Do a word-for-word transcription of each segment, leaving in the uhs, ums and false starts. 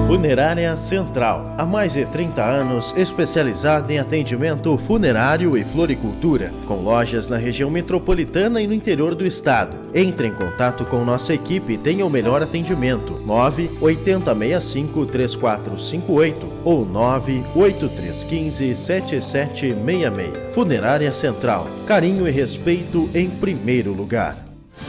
Funerária Central, há mais de trinta anos especializada em atendimento funerário e floricultura, com lojas na região metropolitana e no interior do estado. Entre em contato com nossa equipe e tenha o melhor atendimento. nove oito zero seis cinco três quatro cinco oito ou nove oito três um cinco sete sete seis seis. Funerária Central, carinho e respeito em primeiro lugar.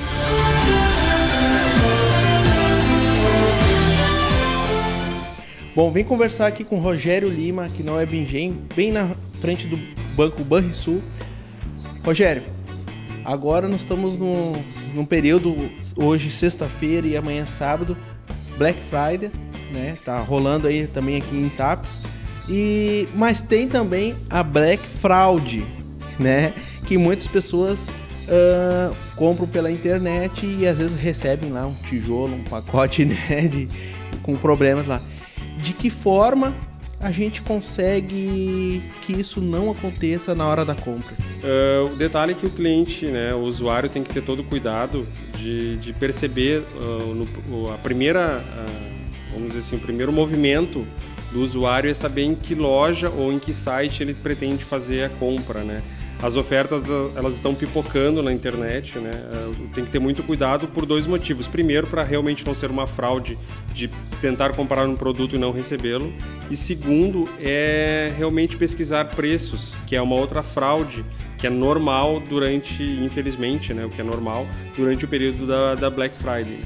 Bom, vem conversar aqui com o Rogério Lima, aqui na Web Engenho, bem na frente do Banco Banrisul. Rogério, agora nós estamos num, num período, hoje sexta-feira e amanhã sábado, Black Friday, né? Tá rolando aí também aqui em Tapes. E, mas tem também a Black Fraud, né? Que muitas pessoas uh, compram pela internet e às vezes recebem lá um tijolo, um pacote, né? De, com problemas lá. De que forma a gente consegue que isso não aconteça na hora da compra? Uh, o detalhe é que o cliente, né, o usuário tem que ter todo o cuidado de, de perceber uh, no, a primeira, uh, vamos dizer assim, o primeiro movimento do usuário é saber em que loja ou em que site ele pretende fazer a compra, né? As ofertas, elas estão pipocando na internet, né? Tem que ter muito cuidado por dois motivos. Primeiro, para realmente não ser uma fraude de tentar comprar um produto e não recebê-lo. E segundo, é realmente pesquisar preços, que é uma outra fraude, que é normal durante, infelizmente, né? O que é normal durante o período da, da Black Friday. Né?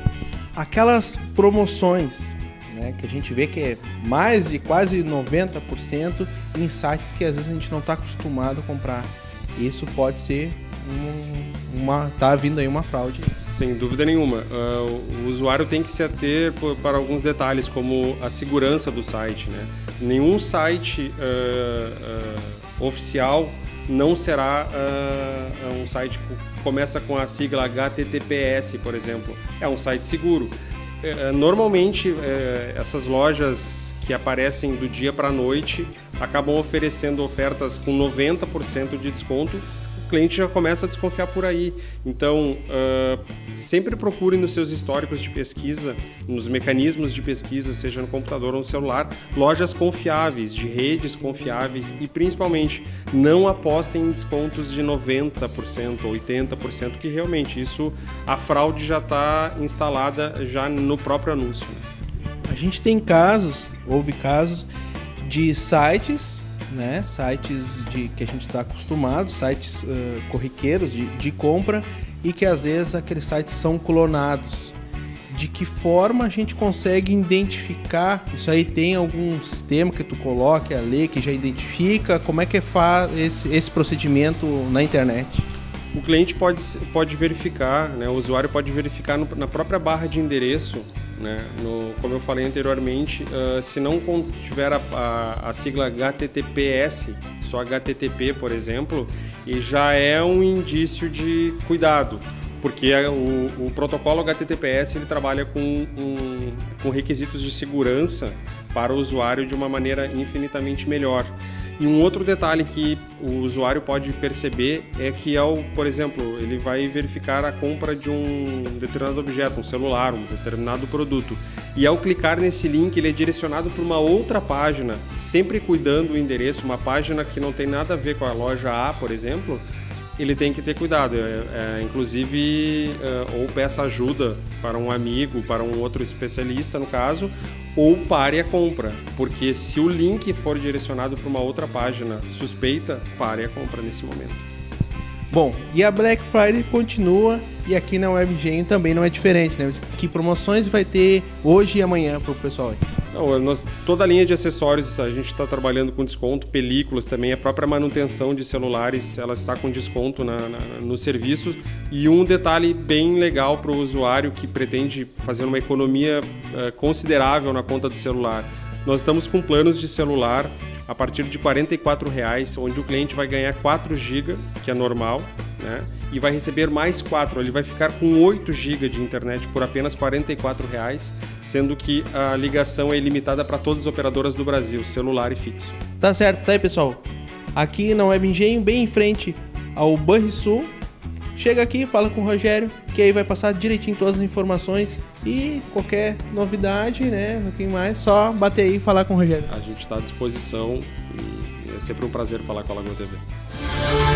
Aquelas promoções, né, que a gente vê que é mais de quase noventa por cento em sites que às vezes a gente não está acostumado a comprar. Isso pode ser um, uma... tá vindo aí uma fraude. Sem dúvida nenhuma. Uh, o usuário tem que se ater para alguns detalhes, como a segurança do site, né? Nenhum site uh, uh, oficial não será uh, um site que começa com a sigla H T T P S, por exemplo. É um site seguro. Normalmente, essas lojas que aparecem do dia para a noite acabam oferecendo ofertas com noventa por cento de desconto. O cliente já começa a desconfiar por aí. Então, uh, sempre procure nos seus históricos de pesquisa, nos mecanismos de pesquisa, seja no computador ou no celular, lojas confiáveis, de redes confiáveis e, principalmente, não apostem em descontos de noventa por cento ou oitenta por cento, que realmente isso, a fraude já está instalada já no próprio anúncio. A gente tem casos, houve casos de sites... Né? Sites de, que a gente está acostumado, sites uh, corriqueiros de, de compra e que às vezes aqueles sites são clonados. De que forma a gente consegue identificar? Isso aí tem algum sistema que tu coloque, a lei que já identifica? Como é que faz esse, esse procedimento na internet? O cliente pode, pode verificar, né? O usuário pode verificar no, na própria barra de endereço, né? No, como eu falei anteriormente, uh, se não tiver a, a, a sigla H T T P S, só H T T P, por exemplo, e já é um indício de cuidado, porque o, o protocolo H T T P S ele trabalha com, um, com requisitos de segurança para o usuário de uma maneira infinitamente melhor. E um outro detalhe que o usuário pode perceber é que, ao, por exemplo, ele vai verificar a compra de um determinado objeto, um celular, um determinado produto, e ao clicar nesse link ele é direcionado para uma outra página, sempre cuidando do endereço, uma página que não tem nada a ver com a loja A, por exemplo, ele tem que ter cuidado, é, é, inclusive é, ou peça ajuda para um amigo, para um outro especialista no caso, ou pare a compra, porque se o link for direcionado para uma outra página suspeita, pare a compra nesse momento. Bom, e a Black Friday continua e aqui na Web Engenho também não é diferente, né? Que promoções vai ter hoje e amanhã para o pessoal? Não, nós, toda a linha de acessórios a gente está trabalhando com desconto, películas também, a própria manutenção de celulares ela está com desconto na, na, no serviço. E um detalhe bem legal para o usuário que pretende fazer uma economia uh, considerável na conta do celular. Nós estamos com planos de celular a partir de quarenta e quatro reais, onde o cliente vai ganhar quatro gigas, que é normal, né? E vai receber mais quatro, ele vai ficar com oito gigas de internet por apenas quarenta e quatro reais, sendo que a ligação é ilimitada para todas as operadoras do Brasil, celular e fixo. Tá certo, tá aí pessoal? Aqui na Web Engenho, bem em frente ao Banrisul, chega aqui, fala com o Rogério, que aí vai passar direitinho todas as informações e qualquer novidade, né, um pouquinho mais, só bater aí e falar com o Rogério. A gente está à disposição e é sempre um prazer falar com a Lagoa T V.